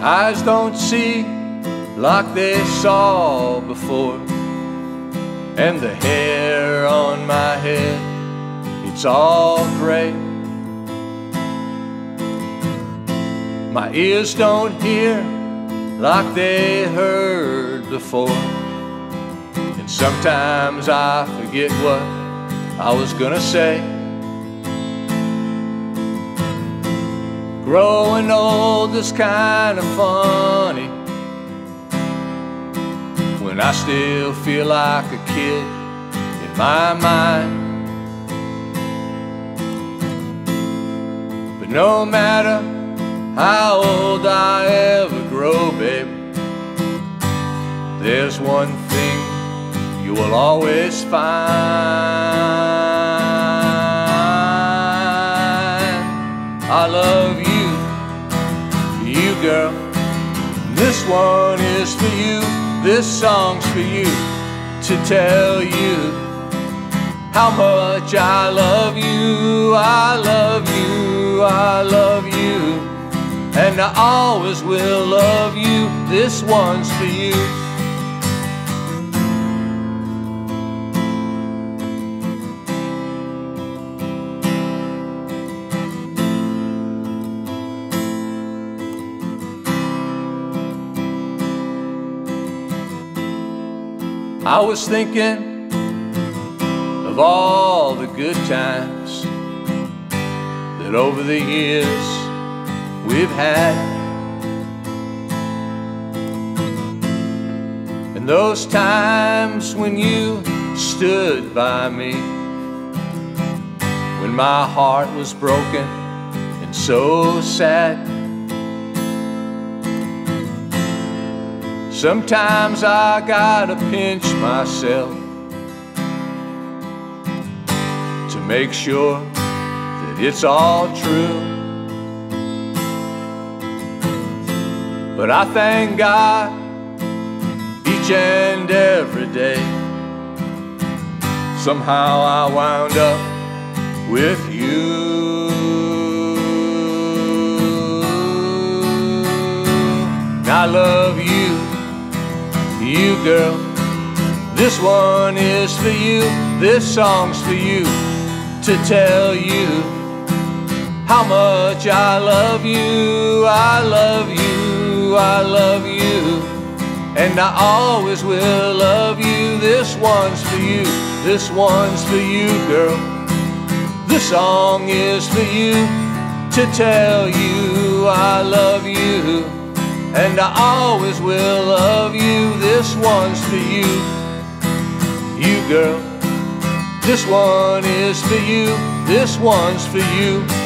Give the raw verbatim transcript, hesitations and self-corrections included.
Eyes don't see like they saw before, and the hair on my head, it's all gray. My ears don't hear like they heard before, and sometimes I forget what I was gonna say. Growing old is kind of funny when I still feel like a kid in my mind. But no matter how old I ever grow, babe, there's one thing you will always find. I love you, you girl. This one is for you, this song's for you, to tell you how much I love you, I love you, I love you, and I always will love you. This one's for you. I was thinking of all the good times that over the years we've had, and those times when you stood by me, when my heart was broken and so sad. Sometimes I gotta pinch myself to make sure that it's all true. But I thank God each and every day. Somehow I wound up with you. I love you, you girl. This one is for you, this song's for you, to tell you how much I love you, I love you, I love you, and I always will love you. This one's for you, this one's for you, girl. This song is for you, to tell you I love you, and I always will love you. This one's for you, you girl. This one is for you, this one's for you.